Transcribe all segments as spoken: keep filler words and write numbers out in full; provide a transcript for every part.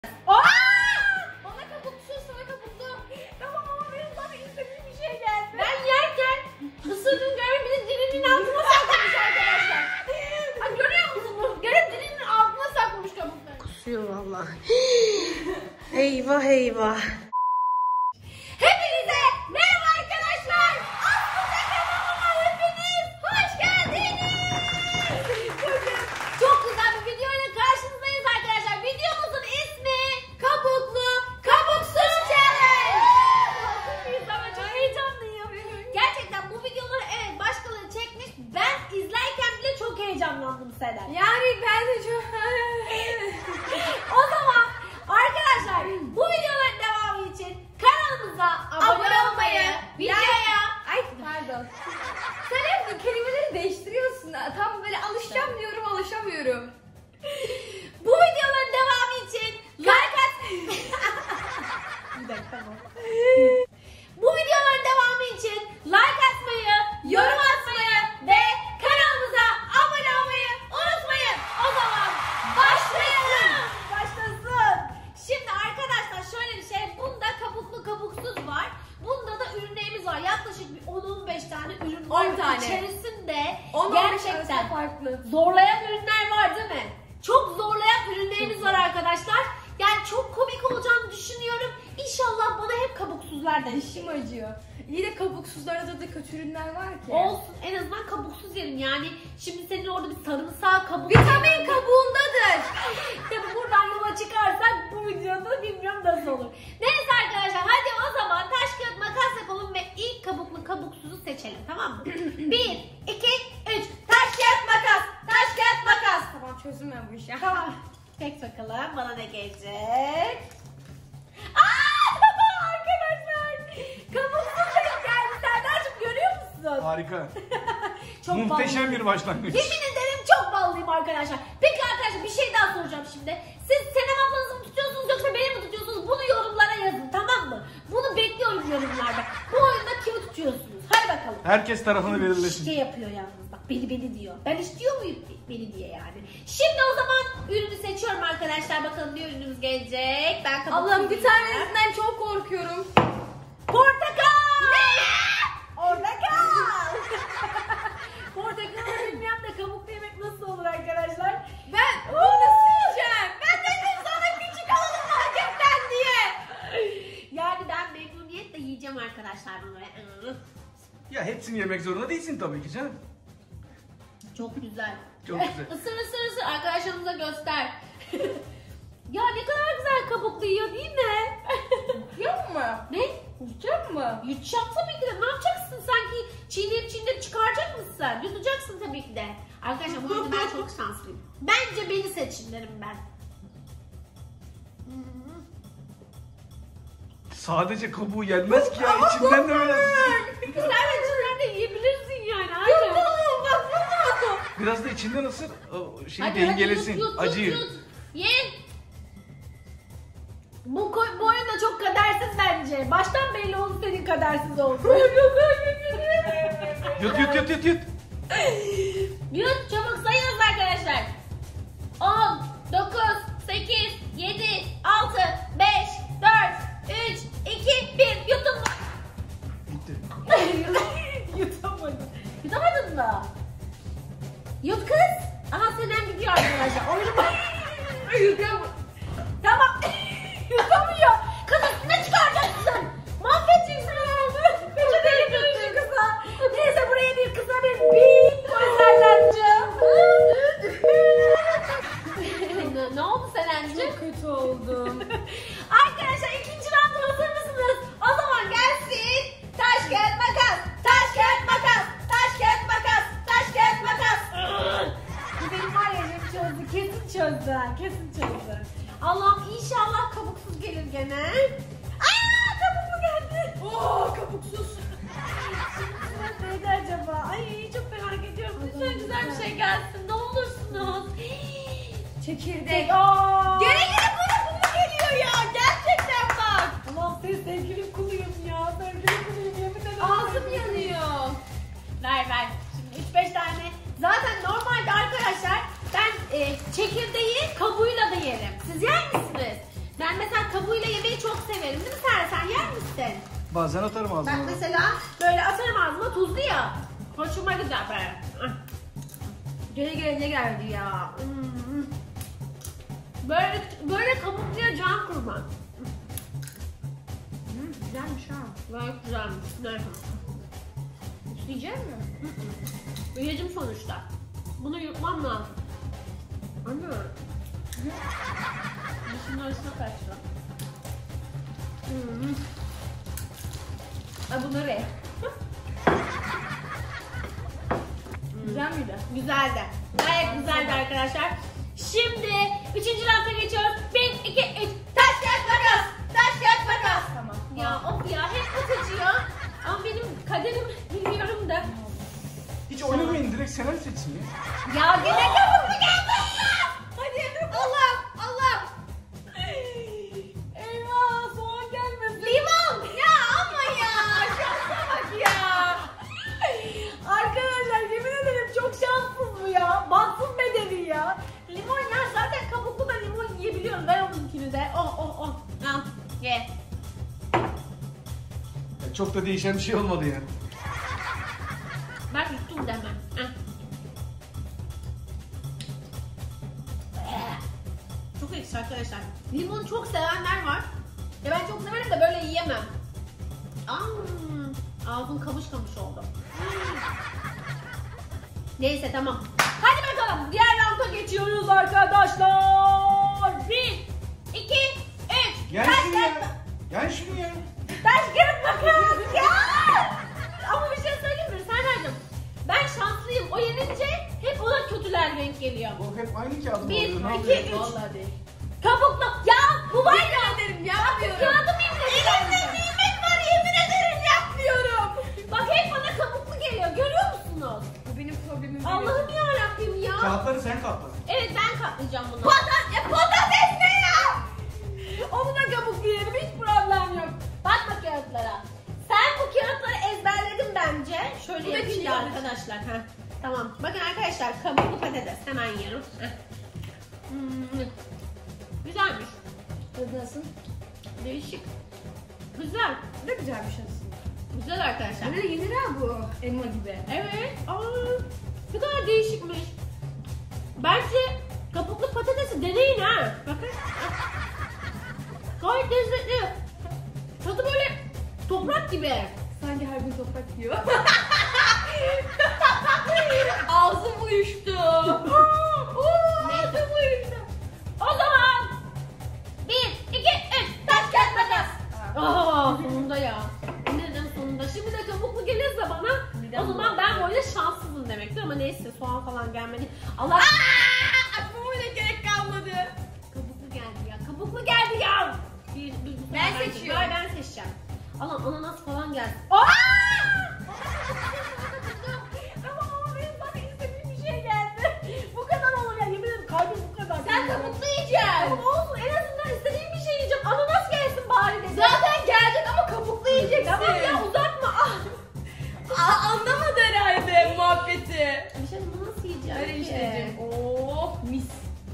Aa! Bana kabuksuz, sana kabuklu. Tamam ama benim sana istediğim bir şey geldi. Ben yerken ısırdığım görüp bir de dilinin altına saklamış arkadaşlar. Ha, görüyor musunuz? Görüp dilinin altına saklamış kabukları. Kusuyor vallahi. Eyvah eyvah. Hepinize merhaba arkadaşlar. Aslında kanalıma hepiniz hoş geldiniz. Bugün çok güzel bir videoyla karşınızdayız arkadaşlar. Videomuzun ismi Kabuklu Kabuksuz Challenge. Ama çok heyecanlıyım. Gerçekten bu videoları evet başkaları çekmiş. Ben izlerken bile çok heyecanlandım Selen. Yani ben de çok... O zaman arkadaşlar bu videoların devamı için kanalımıza abone olmayı, videoya... Ay pardon. Sen hep kelimeleri değiştiriyorsun. Tam böyle alışacağım diyorum, alışamıyorum. Bu videoların devamı için like at... Bir dakika tamam. Bu videoların devamı için like atmayı, yorum atmayı ve kanalımıza abone olmayı unutmayın. O zaman başlayalım. Başlasın. Şimdi arkadaşlar şöyle bir şey. Bunda kabuklu kabuksuz var. Bunda da ürünlerimiz var. Yaklaşık bir on on beş tane ürün var. on tane. İçerisinde on gerçekten farklı. zorlayan ürünler var değil mi? Çok zorlayan ürünlerimiz var arkadaşlar. Yani çok komik olacağını düşünüyorum. İnşallah bana hep kabuksuzlardan Dişim acıyor. İyi de kabuksuzlarda da kötü ürünler var ki. olsun. En azından kabuksuz yerim. Yani şimdi senin orada bir sarımsağı kabuk. Vitamin kabuğundadır. Tabii buradan yola çıkarsak bu videoda bilmiyorum nasıl olur. Neyse arkadaşlar hadi o zaman taş kağıt makas yapalım ve ilk kabuklu kabuksuzu seçelim, tamam mı? Bir, iki, üç. Taş kağıt makas. Taş kağıt makas. Tamam, çözdüm ben bu işi. Tamam. Tek bakalım bana ne gelecek. Aa, arkadaşlar. Kabuksuz renk geldi. Serdar'cığım görüyor musun? Harika. Çok Muhteşem ballıyım. bir başlangıç. Yemin ederim çok ballıyım arkadaşlar. Peki arkadaşlar bir şey daha soracağım şimdi. Siz Senem ablanızı mı tutuyorsunuz yoksa beni mi tutuyorsunuz? Bunu yorumlara yazın, tamam mı? Bunu bekliyorum yorumlarda. Bu oyunda kimi tutuyorsunuz? Hadi bakalım. Herkes tarafını belirlesin. Şey yapıyor yalnız bak, beni beni diyor. Ben istiyor muyum beni diye yani. Şimdi o zaman ürünü seçiyorum arkadaşlar. Bakalım ne ürünümüz gelecek. Ben kabuksuz Allah'ım bir yiyeceğim. tanesinden çok korkuyorum. Portakal! Ne? Orada kal! Portakalı bilmeyen de kabuklu yemek nasıl olur arkadaşlar? Ben bunu nasıl yiyeceğim? Ben dedim sana küçük alalım marketten diye. Yani ben memnuniyetle yiyeceğim arkadaşlar bunu. Ya hepsini yemek zorunda değilsin tabii ki canım. Çok güzel. Çok güzel. Isır ısır ısır arkadaşlarımıza göster. Ya ne kadar güzel kabuklu yiyor değil mi? Yok mu? Ne? Yiyecek mi? Yutacağım tabii ki de. Ne yapacaksın sanki? Çiğneyip çiğneyip çıkaracak mısın? Yutacaksın tabii ki de. Arkadaşlar bu arada ben çok şanslıyım. Bence beni seçin derim ben. Sadece kabuğu yenmez ki ya. İçinden de böyle... Güzel içinden de yiyebilirsin yani. Yok Aynen. oğlum bak bunu. Biraz da içinden ısır. O şeyi Hadi, hadi, dengelesin. yut, yut, Acıyı. yut, yut. Ye. Bu, koy- bu oyun da çok kadersiz bence. Baştan belli oldu senin kadersiz olduğun. Yut yut yut yut yut. Yut, çabuk sayınız arkadaşlar. on, dokuz, sekiz, yedi, altı, beş, dört, üç, iki, bir. Yutun mu? Bitti. Yutamadın. Yutamadın mı? Yut kız. Aha Senem gidiyor arkadaşlar. Oyunu bak. Yutamıyor. Tamam. Yutamıyor. Kız üstüne çıkaracaksın. Mahvedeceksin onu. Peçeteyi kırıcı kıza. Neyse buraya bir kıza bir bip koyarlarcığım. ne, ne oldu Senemciğim? Çok kötü oldum. Arkadaşlar ikinci rounda hazır mısınız? O zaman gelsin. Taş kağıt makas. Taş kağıt makas. Taş kağıt makas. Taş kağıt makas. Bu benim var ya benim çözdü. Kesin çözdü. ha, Kesin çözdü. Allah'ım inşallah kabuksuz gelir gene. Aa kabuklu geldi. Oo kabuksuz. Şimdi neydi acaba? Ay çok merak ediyorum. Lütfen güzel bir şey gelsin. Ne olursunuz. Çekirdek. Aa. Gene gene bana bu mu geliyor ya? Gerçekten bak. Allah'ım senin sevgilin kuluyum ya. Sevgilin kuluyum yemin ederim. Ağzım yanıyor. Ver ver. Şimdi üç beş tane. Zaten normalde arkadaşlar ben e, çekirdeği kabuğuyla da yerim. Siz yer misiniz? Bazen atarım Ben ağzıma. mesela böyle atarım ağzıma, tuzlu ya. Hoşuma gider be. Gene gene ne geldi ya? Hmm. Böyle böyle kabukluya can kurban. Hmm, güzelmiş ha. Gayet güzelmiş. Nerede? Yiyecek mi? Yiyeceğim sonuçta. Bunu yutmam lazım. Anne. Dişin arasına kaçtı. Hmm. Ha bunları ye. Güzel miydi? Güzeldi. Gayet güzeldi arkadaşlar. Şimdi üçüncü rafta geçiyoruz. Bir, iki, üç. Taş, kağıt, makas. Taş, kağıt, makas. Tamam. Ya of ya, hep atıcı ya. Ama benim kaderim bilmiyorum da. Hiç oynamayın, direkt Senem seçsin ya. Ya gene kabuklu geldi. Hadi. Allah. Allah. Eyvah. Soğan gelmesin. Limon. Ya ama ya. Şansa bak ya. Arkadaşlar yemin ederim çok şanssız bu ya. Baksın bedeni ya. Limon ya, zaten kabuklu da limon yiyebiliyorum. Ver onunkini de. Oh oh oh. Al ye. Ya çok da değişen bir şey olmadı ya. Ben yuttum da hemen. Heh. Çok ekşi arkadaşlar. Limon çok sevenler var. Ya ben çok severim de böyle yiyemem. Aa, ağzım kamış kamış oldu. Neyse tamam. Hadi bakalım, diğer rounda geçiyoruz arkadaşlar. Bir, iki, üç. Gel Taş, şunu ya. kağıt, Gel şunu ya. taş, kağıt, makas. Ya! Ama bir şey söyleyeyim mi Serdar'cığım? Ben şanslıyım. O yenince hep ona kötüler denk geliyor. O hep aynı kağıdı Bir, oluyor. Ne iki, yapıyor? üç. Vallahi değil. Kabuklu. Ya bu var ya. Yemin ederim yapmıyorum. Kağıdım elimde. Nimet var, yemin ederim yapmıyorum. Bak hep bana kabuklu geliyor. Görüyor musunuz? Bu benim problemim. Allah'ım yarabbim ya. Kağıtları sen katla. Evet, ben katlayacağım bunu. Patates, ya patates ne ya? Onu da kabuklu yerim, hiç problem yok. Bakma kağıtlara. Sen bu kağıtları ezberledin bence. Şöyle Bu da yapayım da çiğ arkadaşlar. Heh. Tamam. Bakın arkadaşlar, kabuklu patates. Hemen yiyorum. Heh. Hmm. Güzelmiş. Tadı nasıl? Değişik. Güzel. Ne güzelmiş aslında. Güzel arkadaşlar. Böyle yenir ha bu elma gibi. Evet. Aa, ne kadar değişikmiş. Bence kabuklu patatesi deneyin ha. Bakın. Gayet lezzetli. Tadı böyle toprak gibi. Sanki her gün toprak yiyor. Ağzım uyuştu. Ağzım uyuştu. O zaman bir, iki, üç. Taş, kağıt, makas. Aa, sonunda ya. Neden sonunda? Şimdi de kabuklu gelirse bana, Neden o zaman bu? ben böyle şanssızım demektir, ama neyse, soğan falan gelmedi. Allah. Aklıma bile gerek kalmadı. Kabuklu geldi ya. Kabuklu geldi ya. Bir, bir, bir- Ben bir- seçiyorum. Ben, ben seçeceğim. Allah, ananas falan geldi. Aa! Ama ama benim sana istediğim bir şey geldi. Bu kadar olur ya. Yemin ederim kalbim bu kadar. Sen kabuklu yiyeceksin. Tamam olsun. En azından istediğim bir şey yiyeceğim. Ananas gelsin bari dedim. Zaten gelecek ama kabuklu yiyeceksin. Tamam ya, uzatma. Ah. Aa, anlamadı herhalde muhabbeti. Bir şey bunu nasıl yiyeceğim? Öyle ki? işte. Oh mis.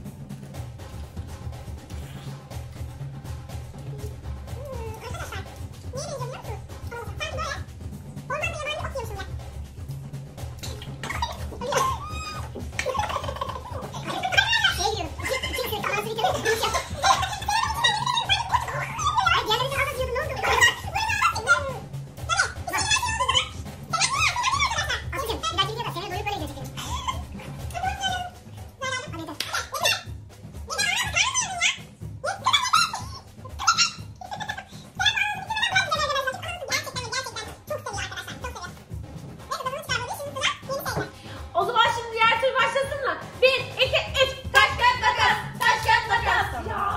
O zaman şimdi diğer tur başlasın mı? Bir, iki, üç. Taş, kağıt, makas. Taş, kağıt, makas. Ya.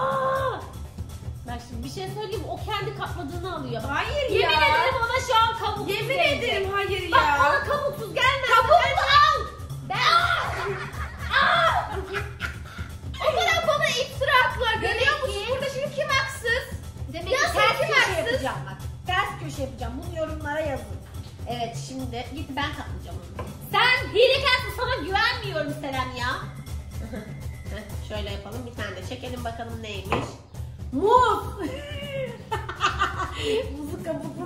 Bak şimdi bir şey söyleyeyim mi? O kendi katladığını alıyor. Bak, Hayır yemin ya. ederim ona şu an kabuksuz Yemin gelecek. ederim hayır Bak ya. ona kabuksuz gelmez. Kabuklu al. Ben. Aa! O kadar bana iftira attılar. Görüyor Demek musun? ki- Burada şimdi kim haksız? Demek Ya ki sen ters kim köşe haksız? yapacağım bak. Ters köşe yapacağım. Bunu yorumlara yazın. Evet, şimdi git ben katlayacağım onu. Sen hilekarsın, sana güvenmiyorum Selam ya. Heh, şöyle yapalım, bir tane de çekelim bakalım neymiş. Muz. Muzu kabuk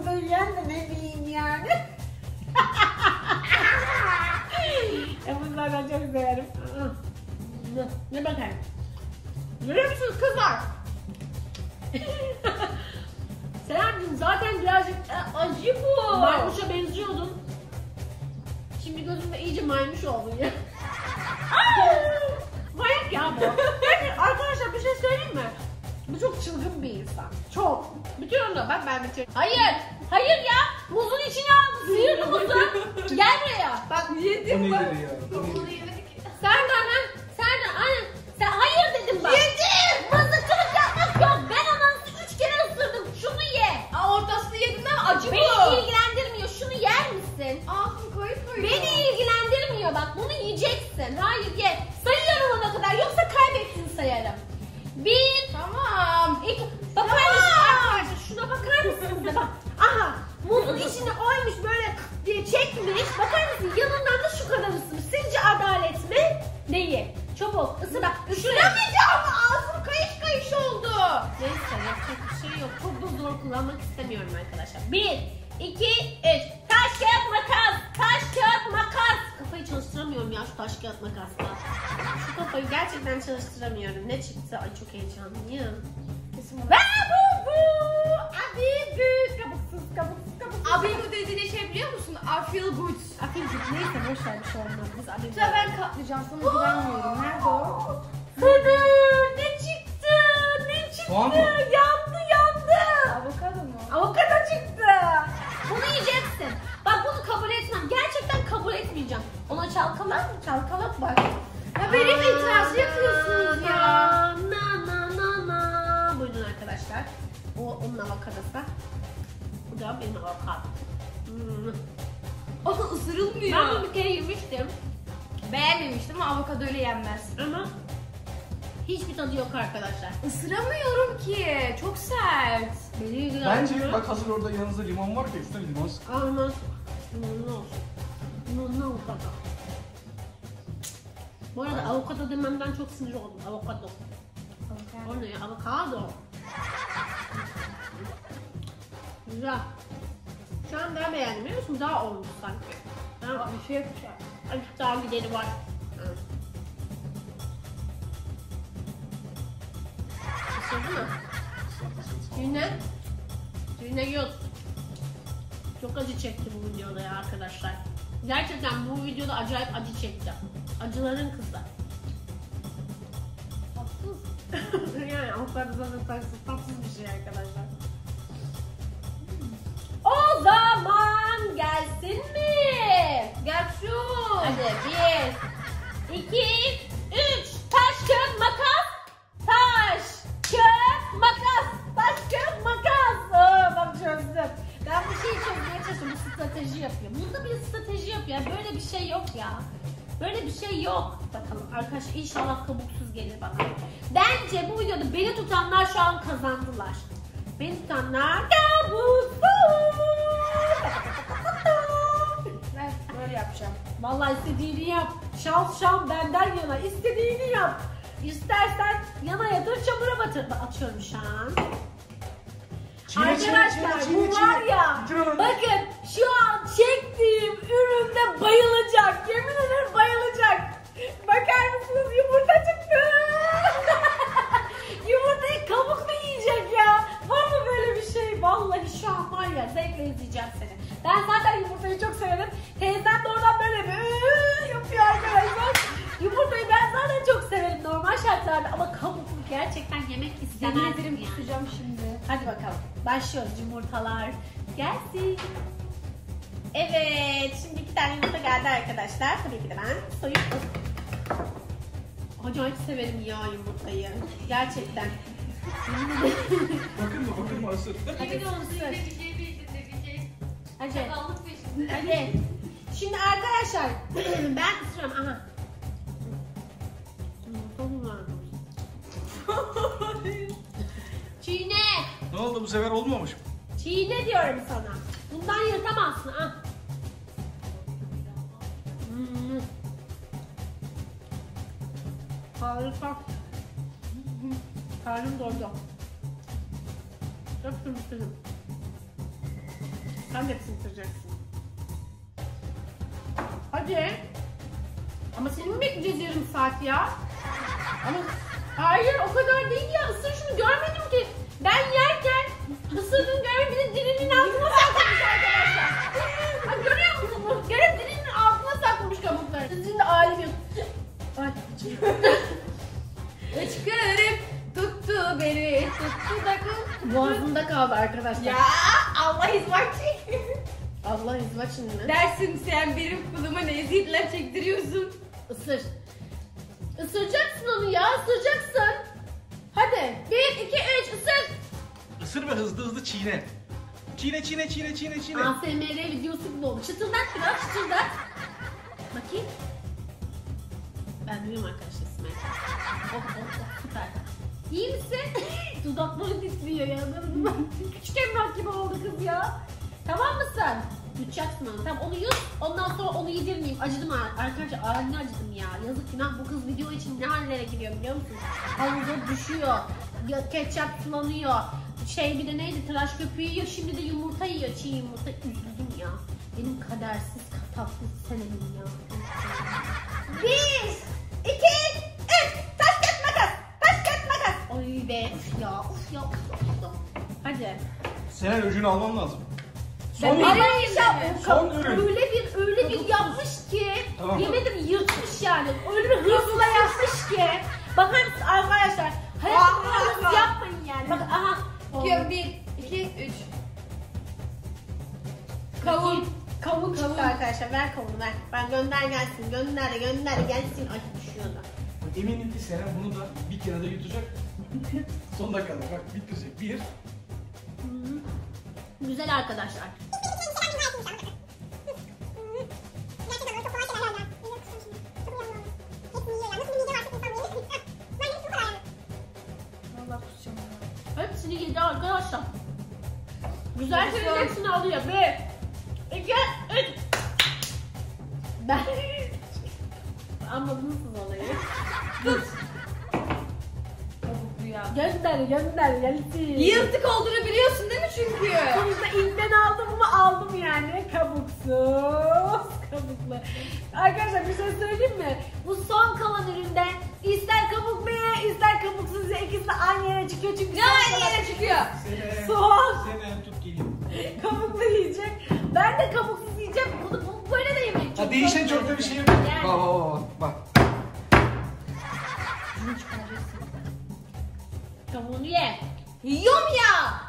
severim. Ne bakayım? Görüyor musunuz kızlar? Selamcığım zaten birazcık E, acı bu. maymuşa benziyordun. Şimdi gözümde iyice maymuş oldun ya. Manyak ya bu. Yani arkadaşlar bir şey söyleyeyim mi? Bu çok çılgın bir insan. Çok. Bitiyorum da bak ben bitiyorum. Hayır. Hayır ya. Muzun içine aldı. Sıyırdı muzu. Gel buraya. Bak O yedim bak. nedir ya? O nedir? Serdar ha? Serdar anne. Sen hayır dedim bak. Yedim. Mızıkçılık yapmak yok. Ben anasını üç kere ısırdım. Şunu ye. Aa, ortasını yedin ama acı Beni bu. ilgilendirmiyor. Şunu yer misin? Ağzını koyup koyuyor. Beni ilgilendirmiyor. Bak bunu yiyeceksin. Hayır ye. Sayıyorum ona kadar. Yoksa kaybettin sayarım. Bir. Tamam. İki. Bakar mısın arkadaşlar? Şuna bakar mısınız da bak. Aha. Muzun içine oymuş böyle diye çekmiş. Bakar mısın? Yanından da şu kadar ısırmış. Sizce adalet mi? Değil. Çabuk ısır bak. Üşünemeyeceğim. Ağzım kayış kayış oldu. Neyse yapacak bir şey yok. Çok da zor kullanmak istemiyorum arkadaşlar. Bir, iki, üç. Taş kağıt makas. Taş kağıt makas. Kafayı çalıştıramıyorum ya şu taş kağıt makasla. Şu kafayı gerçekten çalıştıramıyorum. Ne çıktı? Ay çok heyecanlıyım. Ve bu bu. Abibu. Kabuksuz kabuksuz kabuksuz. Abi bu dediğin şey biliyor musun? I feel good. Afincik neyse boş ver bir şey olmaz. Biz abibu. Sıra ben katlayacağım. Sana güvenmiyorum. Nerede o? Sınır. Ne çıktı? Ne çıktı? Soğan mı? Yandı yandı. Avokado mu? Avokado çıktı. Bunu yiyeceksin. Bak bunu kabul etmem. Gerçekten kabul etmeyeceğim. Ona çalkalar mı? Çalkalak bak. Ya benim itirazı yapıyorsunuz ya. Na na na na. Buyurun arkadaşlar. O onun avokadosu. Bu da benim avokado. Hmm. O da ısırılmıyor. Ben bunu bir kere yemiştim. Beğenmemiştim ama avokado öyle yenmez. Ama hiçbir tadı yok arkadaşlar. Isıramıyorum ki. Çok sert. Beni ilgilendirmiyor. Bence bak hazır orada yanınızda limon var ki üstüne limon sık. Almaz. Ne olsun. Ne avokado. Bu arada avokado dememden çok sinir oldum. Avokado. O ne ya? Avokado. Güzel. Şu an daha beğendim biliyor musun? Daha olmuş sanki. Ha, bir şey yapacağım. Azıcık daha gideri var. Evet. Isırdı mı? Düğüne. Düğüne yok. Çok acı çekti bu videoda ya arkadaşlar. Gerçekten bu videoda acayip acı çekti. Acıların kızı. Tatsız. Yani o kadar zaten tatsız, tatsız bir şey arkadaşlar. O zaman gelsin mi? Gelsin. Hadi bir, iki, üç. Taş, kağıt, makas. Taş, kağıt, makas. Taş, kağıt, makas. Aa, bak çözdüm. Ben bir şey çözmeye çalışıyorum. Bu strateji yapıyor. Bunda bir strateji yapıyor. Böyle bir şey yok ya. Böyle bir şey yok. Bakalım arkadaşlar inşallah kabuksuz gelir bana. Bence bu videoda beni tutanlar şu an kazandılar. Beni tutanlar kabuksuz. Ben böyle yapacağım. Vallahi istediğini yap. Şans şan benden yana. İstediğini yap. İstersen yana yatır çamura batır. Bak, atıyorum şu an. Çiğne, çiğne, Arkadaşlar çiğne, bu çiğne, var çiğne. ya. Bitir onu. Bakın şu an çektiğim üründe bayılacak. Yemin ederim bayılacak. Bakar mısınız yumurta çıktı. Yumurtayı kabuk mu yiyecek ya? Var mı böyle bir şey? Vallahi şu an var ya zevkle izleyeceğim seni. Ben zaten yumurtayı çok severim. Teyzem de oradan böyle bir "Iıı" yapıyor arkadaşlar. Yumurtayı ben zaten çok severim normal şartlarda ama kabuklu gerçekten yemek istemem. Yemin ederim yani. kusacağım şimdi. Hadi bakalım. Başlıyoruz yumurtalar. Gelsin. Evet. Şimdi iki tane yumurta geldi arkadaşlar. Tabii ki de ben soyup... Acayip severim ya yumurtayı. Gerçekten. Bakın mı bakın mı ısır. Hadi Bir de onu ısır. bir şey peşinde bir şey. Hadi. Sakallık peşinde. Hadi. Şimdi arkadaşlar ben ısırıyorum. Aha. Yumurta mı var? Çiğne. Ne oldu bu sefer olmamış mı? Çiğne diyorum sana. Bundan yırtamazsın. Ah. Hmm. Harika. Karnım doydu. Hepsini bitirdim. Sen de hepsini bitireceksin. Hadi. Ama seni mi bekleyeceğiz yarım saat ya? Ama hayır o kadar değil ya. Isır şunu, görmedim ki. Ben yerken ısırdım, görmedim, dilinin altına saklamış arkadaşlar. Ha, görüyor musunuz? Görüp dilinin altına saklamış kabukları. Sizin de alim yok. Ay. Hıçkırık tuttu beni, tuttu da kız. Boğazımda kaldı arkadaşlar. Ya Allah is watching. Allah izin şimdi. Dersin sen benim kılıma ne eziyetler çektiriyorsun. Isır. Isıracaksın onu ya, ısıracaksın. Hadi. Bir, iki, üç, ısır. Isır ve hızlı hızlı çiğne. Çiğne çiğne çiğne çiğne çiğne. A S M R videosu gibi oldu. Çıtırdat biraz, çıtırdat. Bakayım. Ben duyuyorum arkadaşlar İsmail. Oh oh oh, süper. İyi misin? Dudakları titriyor ya. Küçük emlak gibi oldu kız ya. Tamam mısın? Yutacaksın onu. Tamam, onu yut. Ondan sonra onu yedirmeyeyim. Acıdım ha. Arkadaşlar haline acıdım ya. Yazık günah, bu kız video için ne hallere giriyor biliyor musunuz? Havuza düşüyor. Ya, ketçap sulanıyor. Şey bir de neydi? Tıraş köpüğü yiyor. Şimdi de yumurta yiyor. Çiğ yumurta. Üzüldüm ya. Benim kadersiz tatlı senemim ya. Bir, iki, üç. Taş kağıt makas. Taş kağıt makas. Ay be. Uf ya. Uf ya. Uf ya. Hadi. Senin öcünü alman lazım. Son Ben ürün. arayacağım. Son ürün. Öyle bir öyle bir yapmış ki, Tamam. yemedim, yırtmış yani. Öyle bir hızla yapmış ki. Bakar mısınız arkadaşlar? Hayatınızı Aha. yapmayın yani. Bak aha. Yok, bir, iki, üç. Kavun. Kavun çıktı arkadaşlar. Ver kavunu ver. Ben gönder gelsin. Gönder gönder gelsin. Ay düşüyordu. Eminim ki Seren bunu da bir kere de yutacak. Son dakikada bak bitirecek. Bir. Güzel arkadaşlar. Allah kusacağım. Hepsini yedi arkadaşlar. Güzel Hepsi senin var. hepsini alıyor. Bir, iki, üç. Ben... Anladınız siz olayı. Tut. Kabuklu ya. Gönder gönder gelsin. Yırtık olduğunu biliyorsun değil mi çünkü? Sonuçta ilkten aldım ama aldım yani. Kabuksuz. Kabuklu. Arkadaşlar bir şey söyleyeyim mi? Bu son kalan üründe ister kabuklu ye, ister kabuksuz ye, ikisi de aynı yere çıkıyor çünkü Ne son aynı kalan- yere çıkıyor? Seren. Son. Seren tut geleyim. Kabuklu yiyecek. Ben de kabuksuz yiyeceğim. Bunu bu böyle de yemeyin. Ha, değişen çok da bir şey yok. Yani. Bak bak bak bak. Şunu çıkaracaksın. Kabuğunu ye. Yiyorum ya.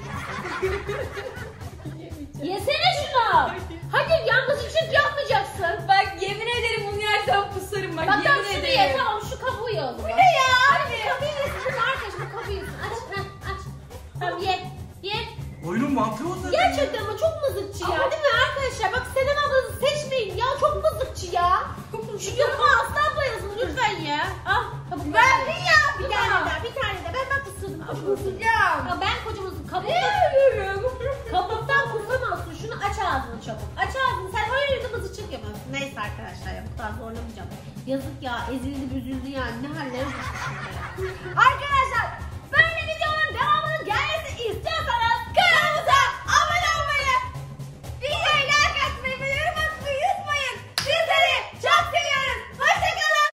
Yesene şunu. Hayır, yalnız için yapmayacaksın. Bak yemin ederim bunu yersen pusarım bak, Bak tamam, yemin şunu ederim. ye, tamam şu kabuğu ye o zaman. Bu ne ya? Hadi kabuğu yesin değil mi arkadaşım, bu kabuğu yesin. Aç, heh, aç. Tamam ye, ye. Oyunun mantığı o zaten. Gerçekten ama çok mızıkçı ya, değil mi arkadaşlar? Bak Senem ablanızı seçmeyin ya, çok mızıkçı ya. Şu yoruma Aslı abla yazın lütfen ya. Al kabuk. Verdin ya. Bir tane daha, bir tane daha. Ben bak ısırdım. Kusacağım. Kusacağım. Ya ben kocamızın kabuktan, kabuktan kusamazsın. Şunu aç ağzını çabuk. Aç ağzını. Sen öyle de mızıkçılık yapıyorsun. Neyse arkadaşlar ya, bu kadar zorlamayacağım. Yazık ya, ezildi büzüldü yani. Ne hallere düşmüş burada ya. Arkadaşlar